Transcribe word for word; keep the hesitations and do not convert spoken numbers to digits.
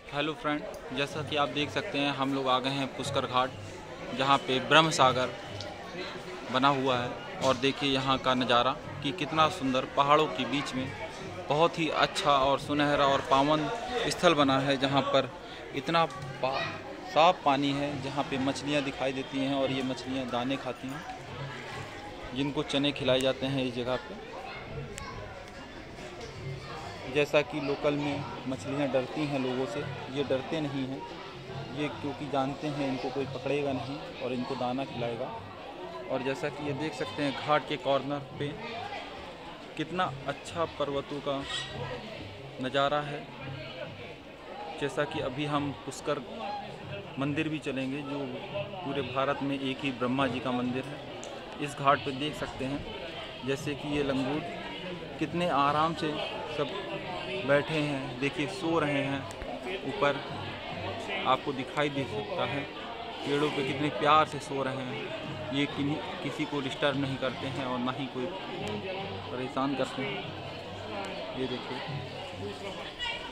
Hello friend, जैसा कि आप देख सकते हैं हम लोग आ गए हैं पुष्कर घाट, जहाँ पे ब्रह्म सागर बना हुआ है। और देखिए यहाँ का नज़ारा कि कितना सुंदर पहाड़ों के बीच में बहुत ही अच्छा और सुनहरा और पावन स्थल बना है, जहाँ पर इतना पा, साफ पानी है, जहाँ पे मछलियाँ दिखाई देती हैं और ये मछलियाँ दाने खाती हैं, जिनको चने खिलाए जाते हैं इस जगह पे। जैसा कि लोकल में मछलियाँ डरती हैं लोगों से, ये डरते नहीं हैं, ये क्योंकि जानते हैं इनको कोई पकड़ेगा नहीं और इनको दाना खिलाएगा। और जैसा कि ये देख सकते हैं घाट के कॉर्नर पे कितना अच्छा पर्वतों का नज़ारा है। जैसा कि अभी हम पुष्कर मंदिर भी चलेंगे, जो पूरे भारत में एक ही ब्रह्मा जी का मंदिर है। इस घाट पे देख सकते हैं जैसे कि ये लंगूर कितने आराम से सब बैठे हैं, देखिए सो रहे हैं। ऊपर आपको दिखाई दे सकता है पेड़ों पे कितने प्यार से सो रहे हैं। ये कि, किसी को डिस्टर्ब नहीं करते हैं और ना ही कोई परेशान करते हैं। ये देखिए।